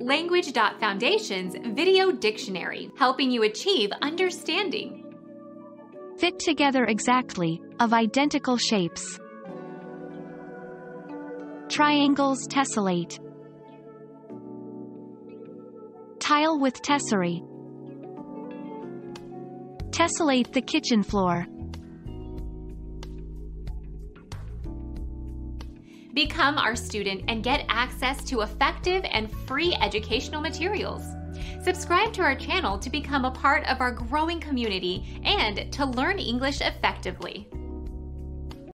Language.Foundation's Video Dictionary, helping you achieve understanding. Fit together exactly, of identical shapes. Triangles tessellate. Tile with tesserae. Tessellate the kitchen floor. Become our student and get access to effective and free educational materials. Subscribe to our channel to become a part of our growing community and to learn English effectively.